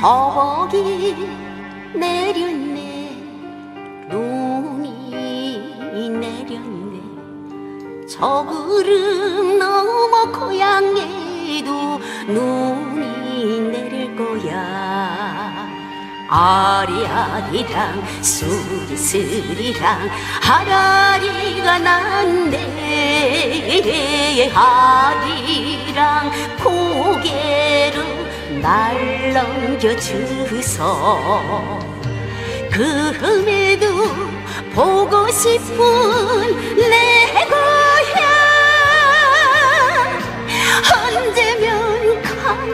서복이 내렸네, 눈이 내렸네. 저 구름 넘어 고향에도 눈이 내릴 거야. 아리아리랑 수리수리랑 하라리가 난데, 아리랑 고개로 날 넘겨주소. 금에도 보고 싶은 내 고향, 언제면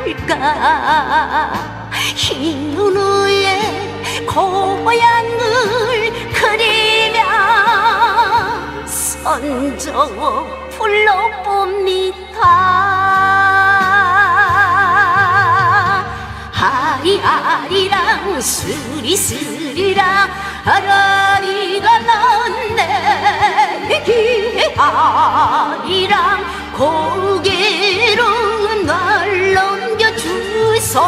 갈까. 흰 눈 위에 고향을 그리며 선저 불러봅니다. 아리아리랑 수리수리랑 아라리가 났네, 아리랑 고개로 날 넘겨주소.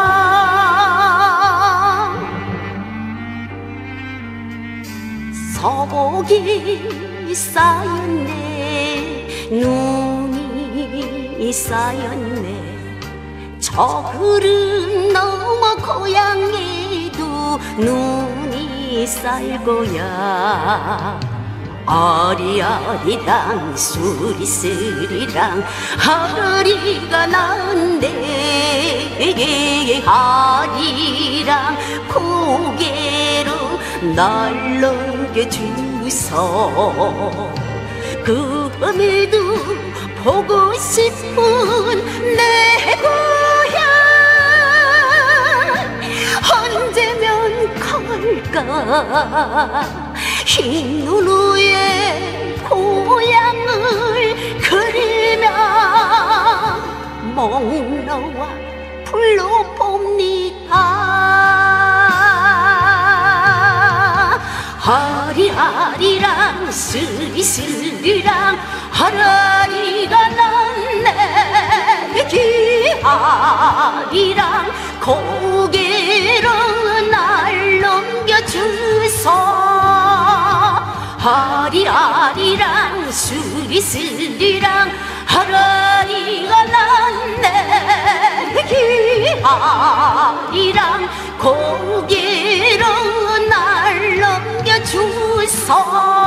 서복이 쌓였네, 눈이 쌓였네. 저 구름 넘어 고향에도 눈이 쌓일 거야. 아리아리랑 수리수리랑 아라리가 난데, 아리랑 고개로 날 넘겨주소. 금에도 보고 싶은 내 고향, 언제면 갈까. 흰 눈 위에 고향을 그리며 몽로와 불러봅니다. 아리아리랑 수리수리랑 아라리가 났네, 아리랑 고개로 날 넘겨주소. 아리아리랑 수리수리랑 아라리가 났네, 아리랑 고개로 날 넘겨주소.